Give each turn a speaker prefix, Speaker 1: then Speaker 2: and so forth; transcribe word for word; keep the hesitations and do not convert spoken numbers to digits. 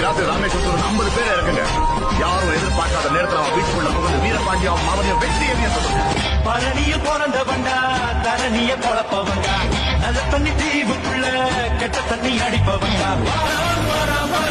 Speaker 1: ராத்திரி ராமேஸ்வரத்துல ஐம்பது பேர் இருக்குங்க. யாரும் எதிர்பார்க்காத நேரத்தில் அவன் வீட்டுக்குள்ள புகுந்து வீரபாண்டியாவும் மாவனையும் வெற்றி எறிய சொல்லுங்க.
Speaker 2: பழனிய பிறந்தவண்டா தரணிய பொழப்பவண்டா நல்ல தண்ணி தீவுக்குள்ள கெட்ட தண்ணி அடிப்பவண்டா.